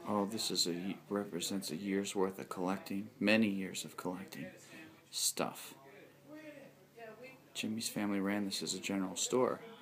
Oh, this is represents a year's worth of collecting, many years of collecting stuff. Jimmy's family ran this as a general store.